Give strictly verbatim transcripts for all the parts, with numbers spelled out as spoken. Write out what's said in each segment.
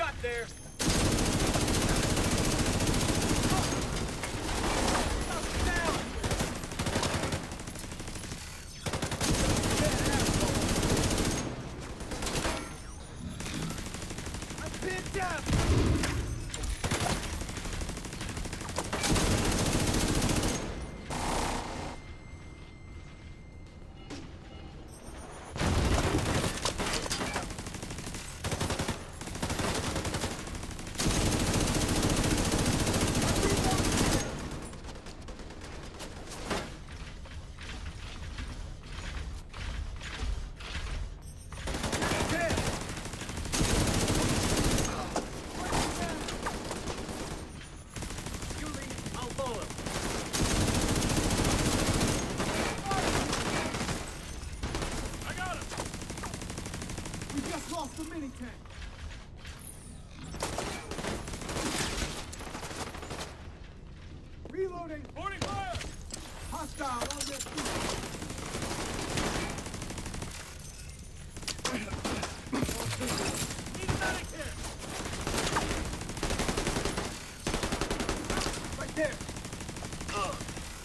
got there? Lost the mini tank. Reloading. Boarding fire! Hostile on their feet. Need a medic here! Right there. Uh.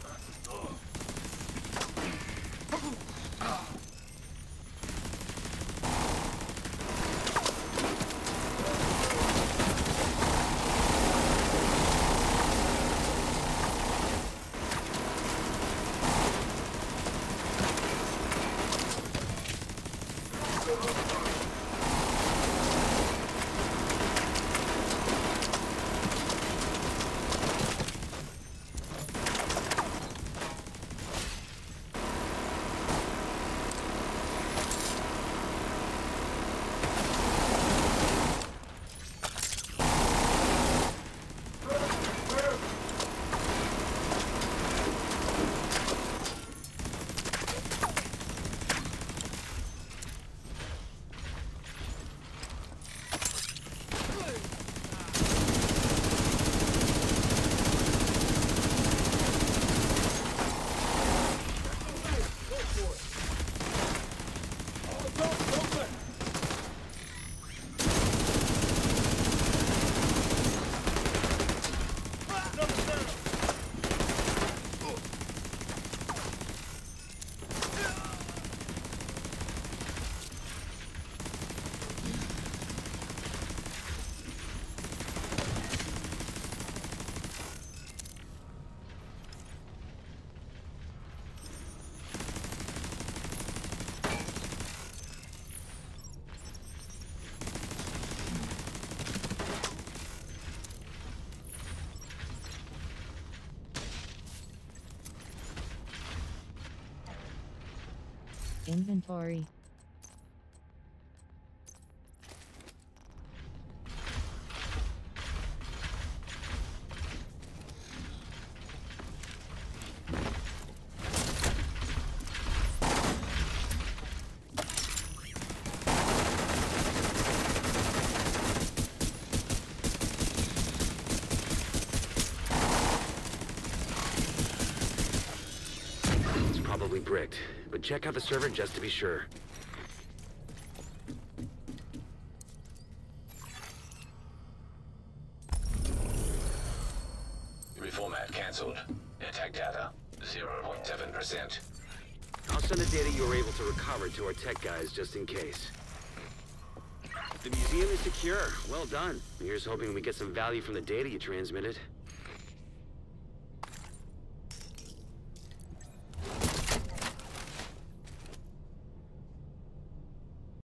Inventory. It's probably bricked, but check out the server just to be sure. Reformat cancelled. Attack data, zero point seven percent. I'll send the data you were able to recover to our tech guys just in case. The museum is secure. Well done. Here's hoping we get some value from the data you transmitted.